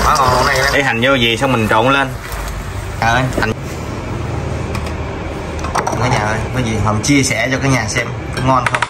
Quá ngon này. Để hành vô gì xong mình trộn lên. Ơi, hành. Cả nhà ơi, có gì Hồng chia sẻ cho cả nhà xem có ngon không.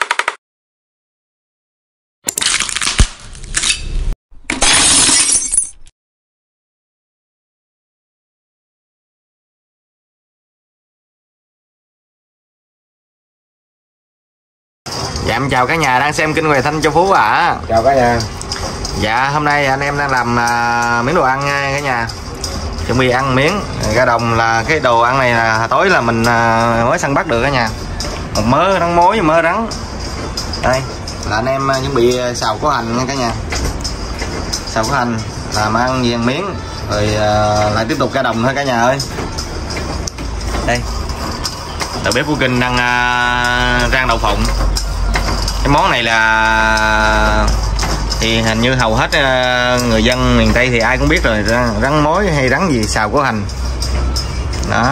Dạ em chào cả nhà đang xem kênh Hoài Thanh Châu Phú ạ. Chào cả nhà. Dạ hôm nay anh em đang làm miếng đồ ăn nha cả nhà. Chuẩn bị ăn miếng gà đồng, là cái đồ ăn này là tối là mình mới săn bắt được cả nhà. Một mớ rắn mối, mớ rắn. Đây là anh em chuẩn bị xào có hành nha cả nhà. Xào có hành làm ăn gì ăn miếng rồi lại tiếp tục gà đồng thôi cả nhà ơi. Đây đầu bếp của Kinh đang rang đậu phộng. Cái món này là thì hình như hầu hết người dân miền Tây thì ai cũng biết rồi, rắn mối hay rắn gì xào có hành đó.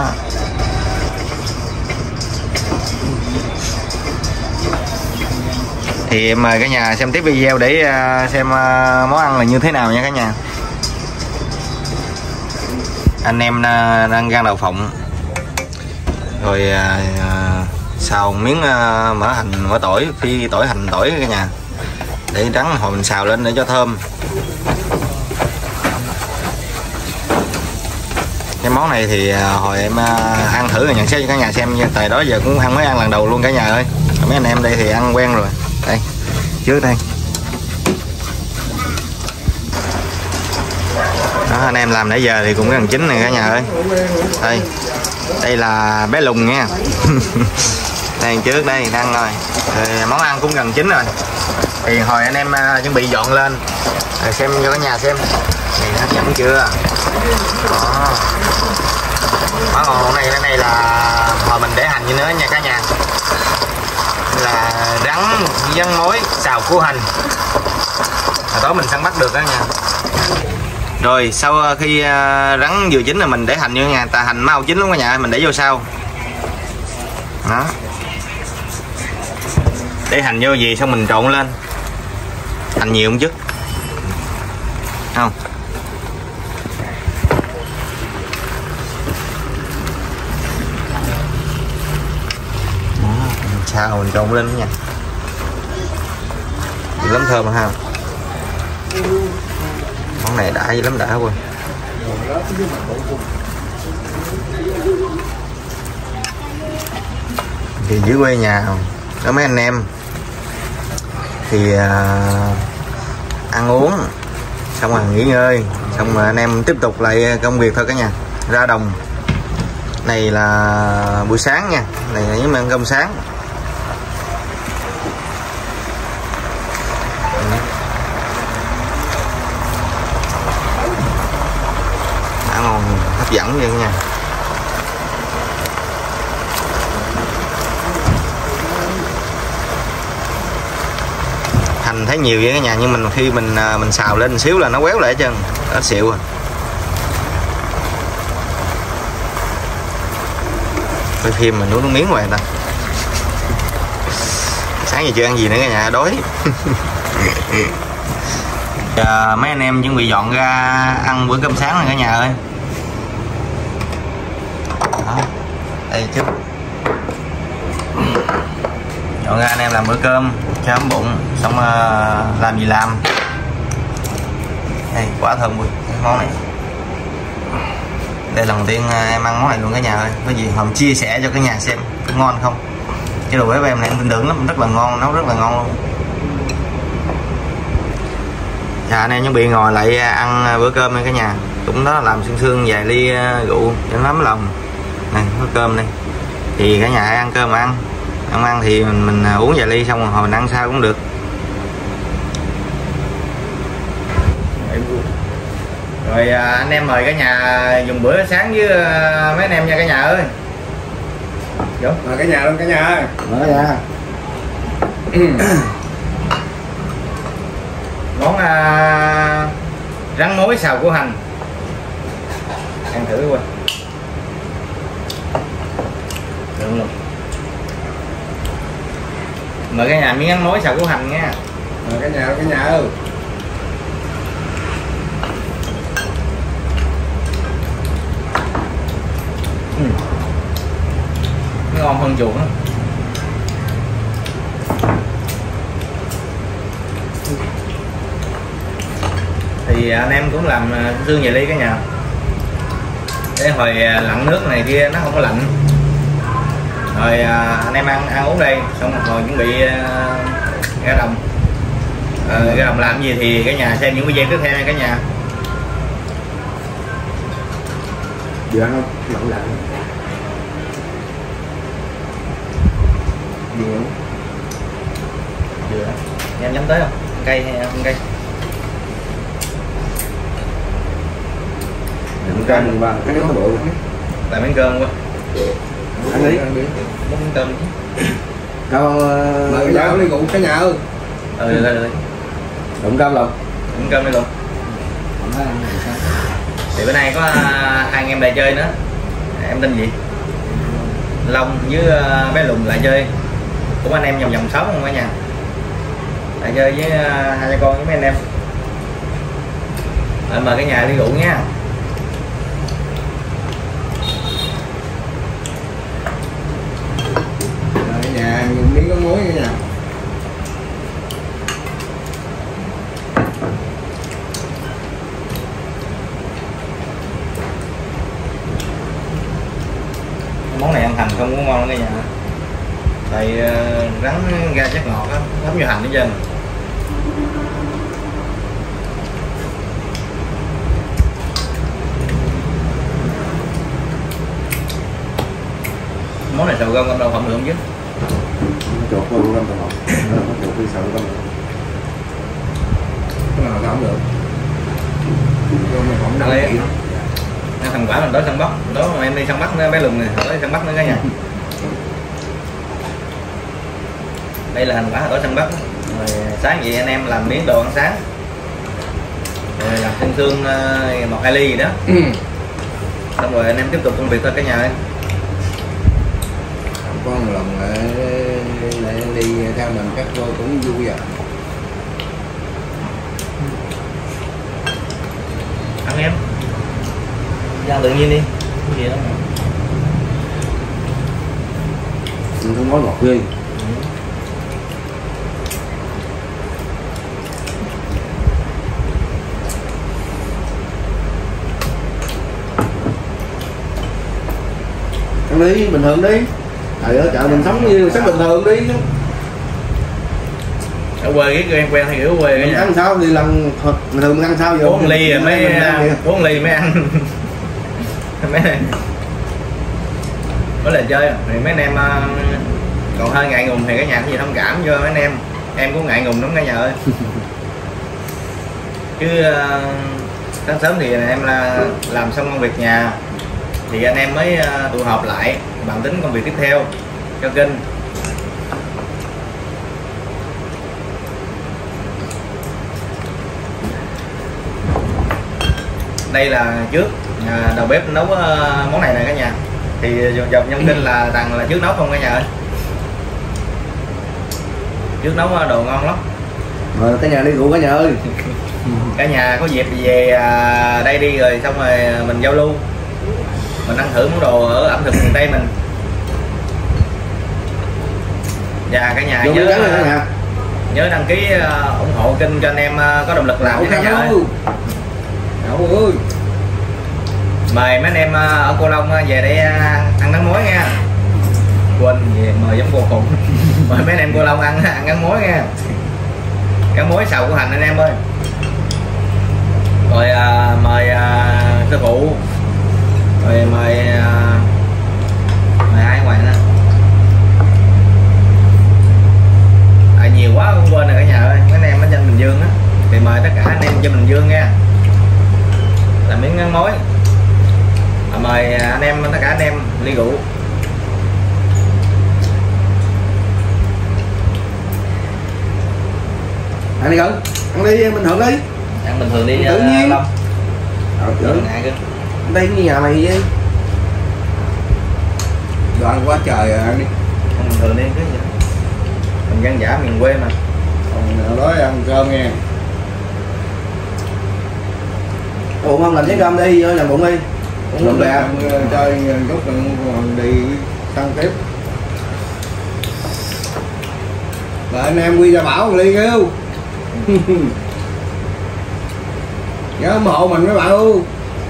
Thì mời cả nhà xem tiếp video để xem món ăn là như thế nào nha cả nhà. Anh em đang rang đậu phộng rồi xào miếng mỡ hành, mỡ tỏi, phi tỏi hành tỏi cả nhà, để trắng hồi mình xào lên để cho thơm. Cái món này thì hồi em ăn thử rồi nhận xét cho cả nhà xem nha, tại đó giờ cũng mới ăn lần đầu luôn cả nhà ơi. Mấy anh em đây thì ăn quen rồi. Đây trước đây đó, anh em làm nãy giờ thì cũng gần chín này cả nhà ơi. Đây là bé Lùng nha. Đây trước đây đang rồi. Món ăn cũng gần chín rồi. Thì hồi anh em chuẩn bị dọn lên rồi xem cho cả nhà xem. Này hấp dẫn chưa? Đó. Quá ngon này. Cái này là hồi mình để hành như nữa nha cả nhà. Là rắn mối xào củ hành. Tối mình săn bắt được đó nha. Rồi sau khi rắn vừa chín là mình để hành vô nha, tại hành mau chín lắm cả nhà, mình để vô sau. Đó. Để hành vô gì xong mình trộn lên. Hành nhiều không chứ? Không. Đó, sao mình trộn lên nha. Dữ lắm, thơm ha. Món này đã dữ lắm, đã quá. Thì dưới quê nhà có mấy anh em thì ăn uống xong rồi nghỉ ngơi, xong rồi anh em tiếp tục lại công việc thôi cả nhà. Ra đồng này là buổi sáng nha, này là những ăn cơm sáng. Đã ngon, hấp dẫn vậy nha. Hành thấy nhiều vậy cả nhà, nhưng mình khi mình xào lên một xíu là nó quéo lại hết trơn, nó xịu à. Coi phim mình nuốt nước miếng rồi ta. Sáng giờ chưa ăn gì nữa cả nhà, đói. Mấy anh em chuẩn bị dọn ra ăn bữa cơm sáng rồi cả nhà ơi. Đó. Đây chút dọn ra anh em làm bữa cơm cho ấm bụng, xong làm gì làm. Đây quá thơm quá cái món này. Đây lần tiên em ăn món này luôn cả nhà ơi. Có gì Hồng chia sẻ cho cả nhà xem có ngon không. Cái đồ bếp em này em tin tưởng lắm, rất là ngon, nấu rất là ngon luôn. Dạ anh em chuẩn bị ngồi lại ăn bữa cơm nha cả nhà. Cũng đó làm sương vài ly rượu cho nó ấm lòng. Này có cơm đây. Thì cả nhà ai ăn cơm mà ăn. Không ăn thì mình uống vài ly xong rồi hồi mình ăn sao cũng được. Rồi anh em mời cả nhà dùng bữa sáng với mấy anh em nha cả nhà ơi. Vô. Mời cả nhà luôn cả nhà ơi. Mời cả nhà. Món rắn mối xào củ hành. Ăn thử qua. Được luôn. Mời cả nhà miếng rắn mối xào củ hành nha. Mời cả nhà ơi. ngon hơn chuột á. Thì anh em cũng làm xương về ly cả nhà, để hồi lặn nước này kia nó không có lạnh, rồi anh em ăn uống đây xong rồi chuẩn bị ra đồng. Ra đồng làm gì thì cả nhà xem những video tiếp theo nha cả nhà. Vừa ăn không? Lặng lặng. Vừa. Vừa. Em nhắm tới không? Cây hay không cây? Miếng cơm và cái nó bự. Tại miếng cơm quá. Ăn đi. Muốn miếng cơm. Cao mời giáo đi cùng cả nhà ơi. Rồi. Đụng cơm luôn. Đụng cơm đi luôn. Thì bữa nay có hai anh em lại chơi nữa. Em tên gì? Long với bé Lùn lại chơi. Cũng anh em vòng sống không cả nhà. Lại chơi với hai cha con với mấy anh em. Rồi mời cả nhà đi rượu nha. Rồi nhà dùng miếng có muối cả nhà. Món này ăn hành không có ngon cả nhà. Tại rắn ra chất ngọt á, thấm vô hành hết trơn. Món này sầu gông ăn đâu không được không chứ? Chuột thôi cũng không được. Chuột đi sợ không được. Cái nào không được. Không Ăn đi. Ăn thằng quả mình tới sân Bắc, đó mà em đi sân Bắc nữa, bé Lùn này, tới sân Bắc nữa cả nhà. Đây là thành quả ở sân Bắc. Rồi sáng vậy anh em làm miếng đồ ăn sáng, rồi làm xương 1-2 ly gì đó. Xong rồi anh em tiếp tục công việc thôi cả nhà ơi. Có một lần lại đi theo mình các cô cũng vui à. Ăn em ra tự nhiên đi, cái gì đó mà. Không có ngọt ghê. Ăn đi, bình thường đi. Trời ơi, chợ mình sống như sống bình thường đi. Ở quê cái quen hay kiểu quê Mình ăn sao thì lần bình thường mình ăn sao vậy? Uống ly rồi mới uống ly mới ăn. Mấy này có là chơi thì mấy anh em còn hơi ngại ngùng thì cả nhà có gì thông cảm cho mấy anh em cũng ngại ngùng lắm cả nhà ơi. Chứ sáng sớm thì em làm xong công việc nhà thì anh em mới tụ họp lại bàn tính công việc tiếp theo cho kênh. Đây là trước đầu bếp nấu món này nè cả nhà, thì dòng nhân kinh là toàn là trước nấu không cả nhà ơi. Trước nấu đồ ngon lắm. Rồi cả nhà đi rượu cả nhà ơi. Cả nhà có dịp về đây đi rồi xong rồi mình giao lưu, mình ăn thử món đồ ở ẩm thực miền Tây mình. Và cả nhà nhớ đăng ký ủng hộ kênh cho anh em có động lực làm cả nhà ơi. Ơi. Mời mấy anh em ở Cô Long về đây ăn nắng mối nha. Quên về mời giống cô khùng. Mời mấy anh em Cô Long ăn nắng mối nha. Nắng mối xào của hành anh em ơi. Rồi mời sư phụ. Rồi mời ai ngoài nữa. Nhiều quá không quên rồi cả nhà ơi. Mấy anh em ở trên Bình Dương á thì mời tất cả anh em trên Bình Dương nha. Làm miếng nắng mối. Mời anh em tất cả anh em ly rượu. Ăn đi cưng, ăn đi bình thường đi. Ăn bình thường đi tự nhiên. Đừng ngại cơ. Đây như nhà mày vậy. Đoạn quá trời rồi ăn đi. Ăn bình thường đi cứ vậy. Mình dân dã miền quê mà. Còn nói ăn cơm nghe. Bụng không làm chén cơm đi, vô làm bụng đi. Cũng bè chơi chút rồi đi tăng tiếp. Rồi anh em quy ra bảo ly kêu. Nhớ ủng hộ mình mấy bạn ơi.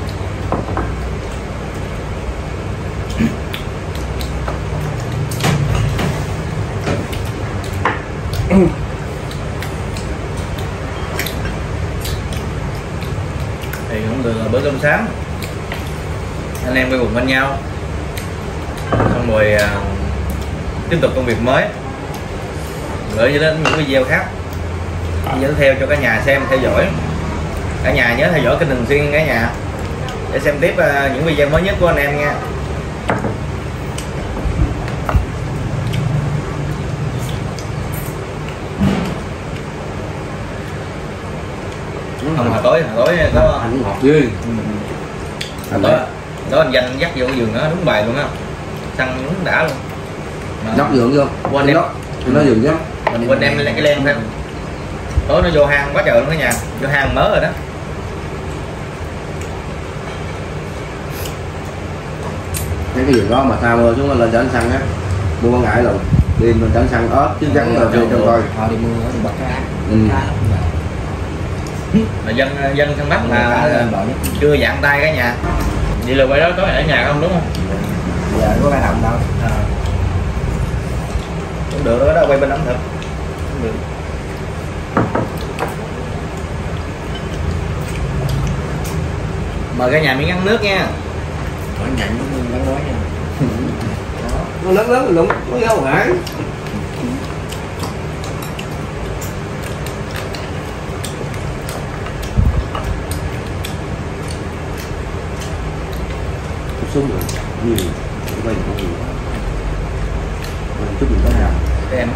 Thì cũng từ bữa cơm sáng anh em quay quần bên nhau, xong rồi tiếp tục công việc mới, gửi đến những video khác dẫn theo cho cả nhà xem theo dõi. Cả nhà nhớ theo dõi kênh thường xuyên cả nhà để xem tiếp những video mới nhất của anh em nha. Không, hồi tối có anh ngọt ghê. đó anh Danh dắt vô giường nó đúng bài luôn á, xăng đúng đã luôn. Nóc giường vô quên em nó giường chứ quên em lên cái len thêm. Tối nó vô hang quá trời luôn cả nhà, vô hang mới rồi đó. Cái giường đó mà sao mưa xuống lên cho anh xăng á, mua con ngại luôn đi mình cho anh xăng ớt chứ gắn là cho coi họ đi mua thì bắt cá. Là dân săn bắt là chưa dặn tay cả nhà. Vậy là quay đó có ở nhà không đúng không? Giờ có cái đồng đâu. Cũng được đó, quay bên ẩm thực cũng được. Mời cả nhà miếng ăn nước nha. Nó nhận nó nói nha. nó lớn lụng nó đâu hả. Súng rồi nhiều quay nhiều chút mình có nào Em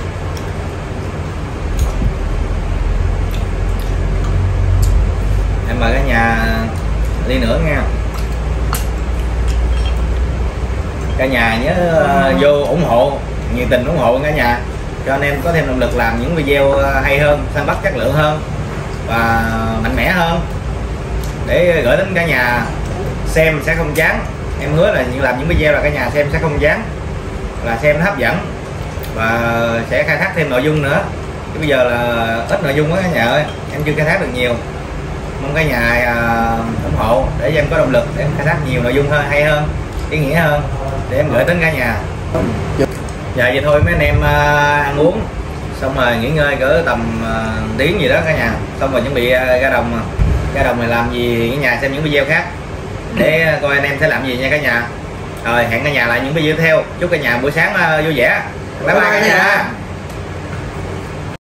mời cả nhà ly nữa nha. Cả nhà nhớ vô ủng hộ, nhiệt tình ủng hộ cả nhà cho anh em có thêm động lực làm những video hay hơn, săn bắt chất lượng hơn và mạnh mẽ hơn để gửi đến cả nhà xem sẽ không chán. Em hứa là làm những video là cả nhà xem sẽ không chán, là xem nó hấp dẫn và sẽ khai thác thêm nội dung nữa. Chứ bây giờ là ít nội dung quá cả nhà ơi, em chưa khai thác được nhiều. Mong cả nhà ủng hộ để em có động lực để em khai thác nhiều nội dung hơn, hay hơn, ý nghĩa hơn để em gửi đến cả nhà. Dạ vậy thôi mấy anh em ăn uống xong rồi nghỉ ngơi cỡ tầm tiếng gì đó cả nhà, xong rồi chuẩn bị ra đồng. Ra đồng này làm gì cả nhà xem những video khác để coi anh em sẽ làm gì nha cả nhà. Rồi hẹn cả nhà lại những video tiếp theo. Chúc cả nhà buổi sáng vui vẻ. Bye bye cả nhà.